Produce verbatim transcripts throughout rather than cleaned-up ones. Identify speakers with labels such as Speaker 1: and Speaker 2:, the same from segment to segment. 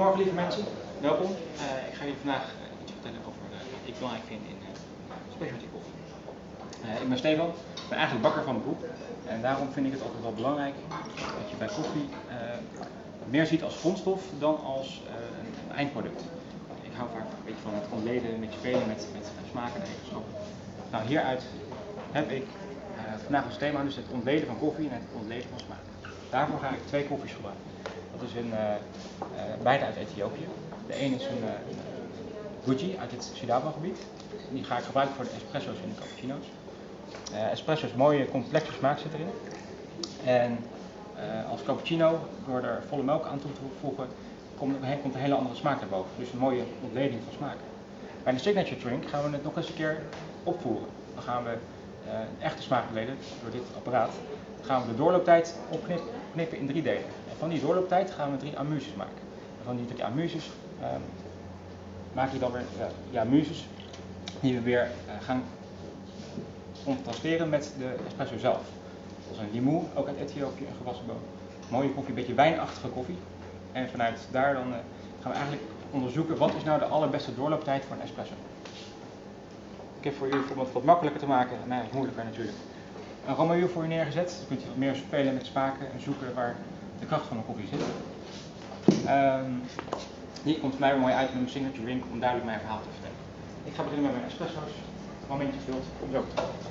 Speaker 1: Goedemorgen lieve mensen, welkom. Uh, ik ga jullie vandaag uh, iets vertellen over uh, wat ik belangrijk vind in uh, specialty koffie. Uh, ik ben Stefan, ik ben eigenlijk bakker van beroep en daarom vind ik het altijd wel belangrijk dat je bij koffie uh, meer ziet als grondstof dan als uh, een, een eindproduct. Ik hou vaak een beetje van het ontleden, een beetje spelen met, met smaken en eigenschappen. Nou, hieruit heb ik uh, vandaag als thema dus het ontleden van koffie en het ontleden van smaak. Daarvoor ga ik twee koffies gebruiken. Dat is een, uh, uh, beide uit Ethiopië. De een is een uh, Guji uit het Sidama-gebied. Die ga ik gebruiken voor de espresso's en de cappuccino's. Uh, espresso is mooie, complexe smaak zit erin. En uh, als cappuccino, door er volle melk aan toe te voegen, komt, komt een hele andere smaak naar boven. Dus een mooie ontleding van smaken. Bij de signature drink gaan we het nog eens een keer opvoeren. Dan gaan we uh, een echte smaak ontleden door dit apparaat. Dan gaan we de doorlooptijd opknippen in drie delen. En van die doorlooptijd gaan we drie amuses maken. En van die drie amuses uh, maak je dan weer uh, ja, amuses die we weer uh, gaan contrasteren met de espresso zelf. Dat is een limou, ook uit Ethiopië, een gewassen boom. Mooie koffie, een beetje wijnachtige koffie. En vanuit daar dan uh, gaan we eigenlijk onderzoeken wat is nou de allerbeste doorlooptijd voor een espresso. Ik heb voor jullie om het wat makkelijker te maken, en mij wat moeilijker natuurlijk, een romailleur voor je neergezet. Dan kunt u wat meer spelen met smaken en zoeken waar de kracht van een koffie zit. Um, die komt mij weer mooi uit met mijn signature drink om duidelijk mijn verhaal te vertellen. Ik ga beginnen met mijn espresso's. Een momentje vult om zo te doen.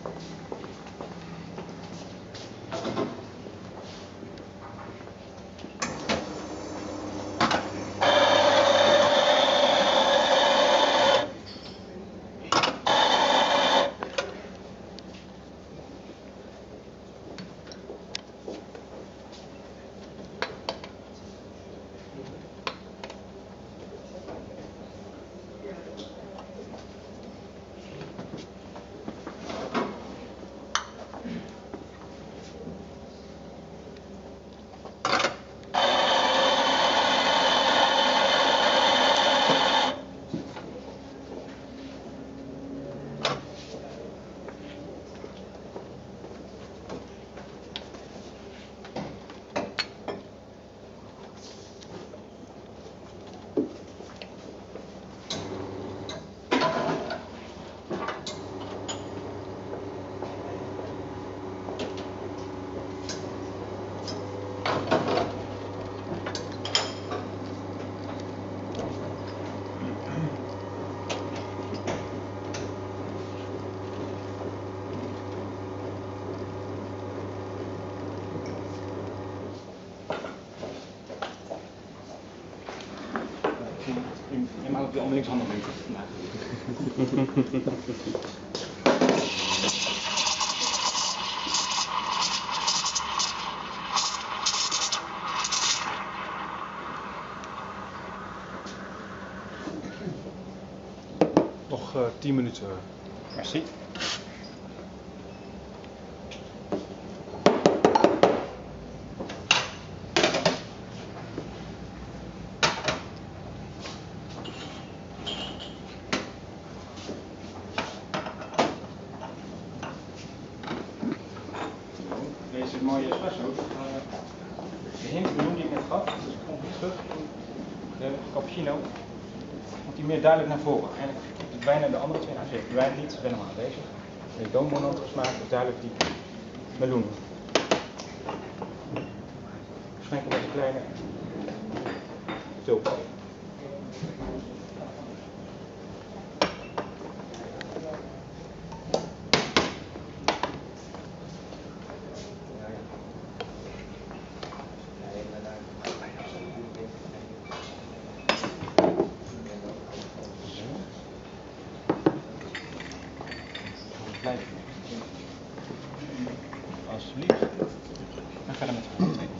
Speaker 1: Ik neem aan dat we allemaal linkshandig bent vandaag.
Speaker 2: Nog uh, tien minuten.
Speaker 1: Merci. Deze mooie espresso's, uh, de hint benoemde die ik net gaf, dus ik kom weer terug in de cappuccino, komt die meer duidelijk naar voren. En het bijna de andere twee, nou zeker de wijn niet, ik ben nog aanwezig. De doommonotige smaak is duidelijk die meloen. Schenkel deze kleine tulpen. Blijf. Alsjeblieft. En verder met de volgende twee.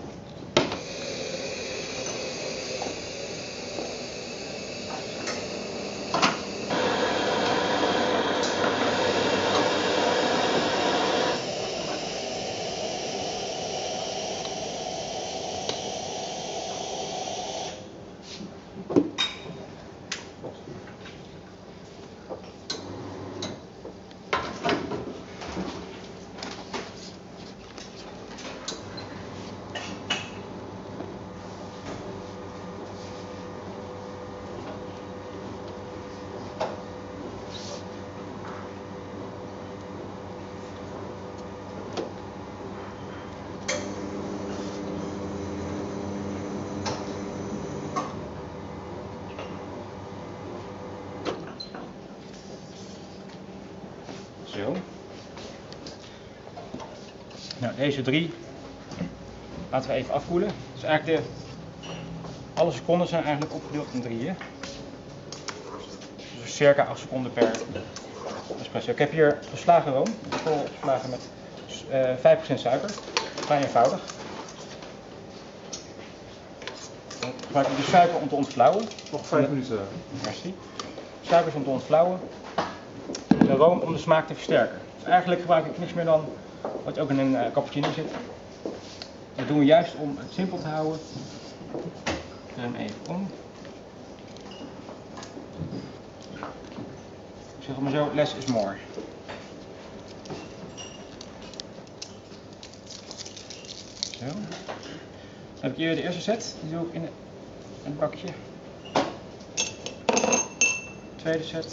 Speaker 1: Zo. Nou, deze drie laten we even afkoelen. Dus eigenlijk de, alle seconden zijn eigenlijk opgedeeld in drieën. Dus circa acht seconden per espresso. Ik heb hier geslagen room, vol opgeslagen met uh, vijf procent suiker. Vrij eenvoudig. Dan gebruik ik de suiker om te ontvouwen.
Speaker 2: Nog vijf minuten.
Speaker 1: Merci. Suiker is om te ontvouwen. De room om de smaak te versterken. Dus eigenlijk gebruik ik niks meer dan wat ook in een uh, cappuccino zit. Dat doen we juist om het simpel te houden. Ik draai hem even om. Ik zeg maar zo, less is more. Zo. Dan heb ik hier de eerste set, die doe ik in een bakje. Tweede set.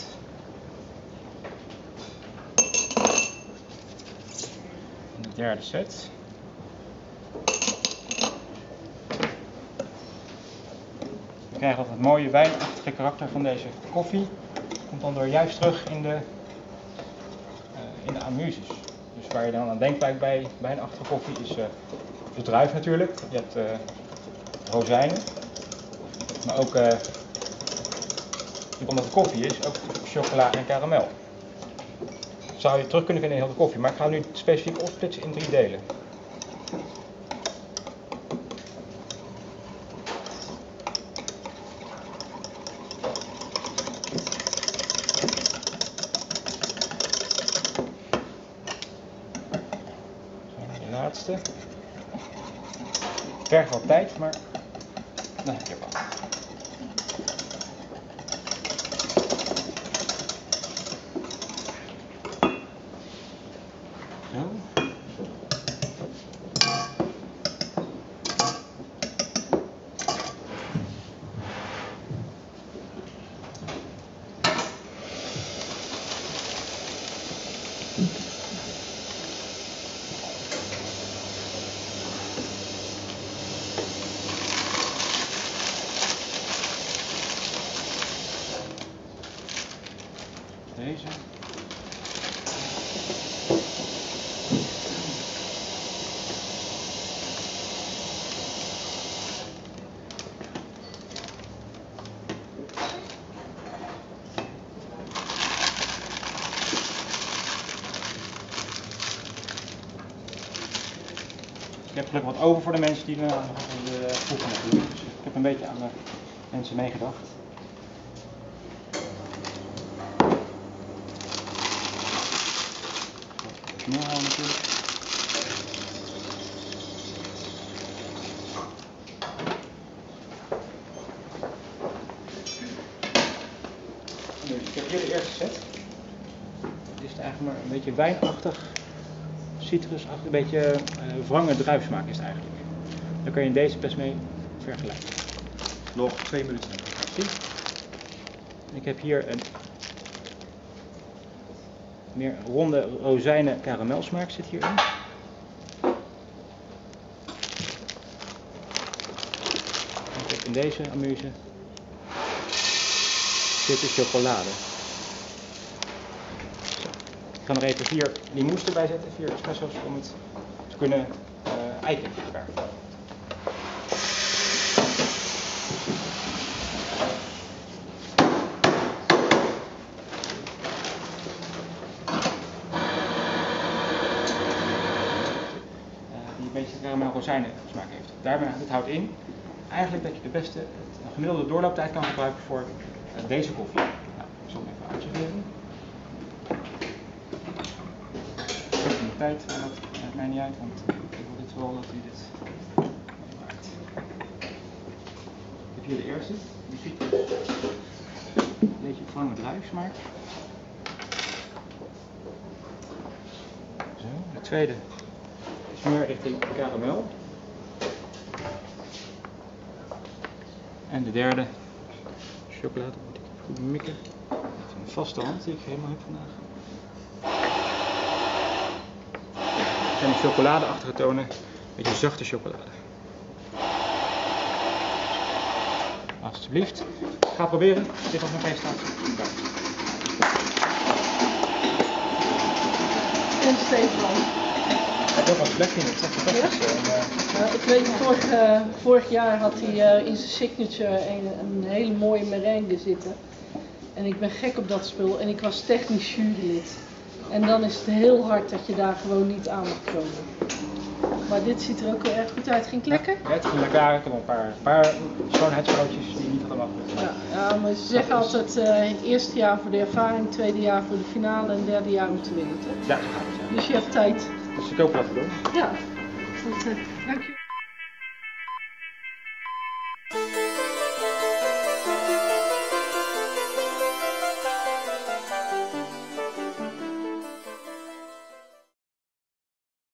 Speaker 1: En de derde set. We krijgen altijd het mooie wijnachtige karakter van deze koffie. Komt dan door juist terug in de, uh, in de amuses. Dus waar je dan aan denkt bij, bij wijnachtige koffie is uh, de druif natuurlijk. Je hebt uh, rozijnen. Maar ook, uh, omdat het koffie is, ook chocola en karamel. Dat zou je terug kunnen vinden in heel de koffie. Maar ik ga nu specifiek opsplitsen in drie delen. De laatste. Het vergt wat tijd, maar dan heb je er wat. Zo. Deze. Ik heb gelukkig wat over voor de mensen die uh, de proeven natuurlijk. Dus ik heb een beetje aan de mensen meegedacht. Knel houden natuurlijk. Dus ik heb hier de eerste set. Het is eigenlijk maar een beetje wijnachtig, citrusachtig, een beetje uh, wrange druifsmaak is het eigenlijk. Daar kan je deze best mee vergelijken.
Speaker 2: Nog twee minuten.
Speaker 1: Zie. Ik heb hier een meer ronde rozijnen karamelsmaak zit hierin. En in deze amuse zit de chocolade. Zo. Ik ga nog even vier limoes erbij zetten, vier espresso's om het te kunnen uh, eiken. Een beetje karamel rozijnen smaak heeft. Daarbij, dit houdt in eigenlijk dat je de beste een gemiddelde doorlooptijd kan gebruiken voor uh, deze koffie. Nou, ik zal hem even uitserveren. De tijd, maar dat maakt mij niet uit, want ik wil dit wel dat hij dit maakt. Ik heb hier de eerste, die ziet er een beetje wrange druifsmaak. Zo, de tweede. Meer richting karamel. En de derde, chocolade, moet ik goed mikken. Met een vaste hand die ik helemaal heb vandaag. Het zijn de chocoladeachtige tonen, een beetje zachte chocolade. Alsjeblieft. Ik ga proberen. Dit was mijn feestdag.
Speaker 3: Stevenland.
Speaker 1: Ik heb ook wel een plekje in, het is echt fantastisch. En, uh,
Speaker 3: Uh, ik weet, vorig, uh, vorig jaar had hij uh, in zijn signature een, een hele mooie merengue zitten. En ik ben gek op dat spul en ik was technisch jurylid. En dan is het heel hard dat je daar gewoon niet aan mag komen. Maar dit ziet er ook heel erg goed uit. Ging het lekker?
Speaker 1: Ja, het ging lekker. Ik heb wel een paar, paar schoonheidsfoutjes die niet allemaal goed
Speaker 3: Ja, ja, maar ze zeggen altijd uh, eerste jaar voor de ervaring, tweede jaar voor de finale en derde jaar om te winnen. Toch?
Speaker 1: Ja, zo gaat het. Ja.
Speaker 3: Dus je hebt tijd.
Speaker 1: Dus ik hoop dat het doen.
Speaker 3: Ja, goed. Uh, dank je.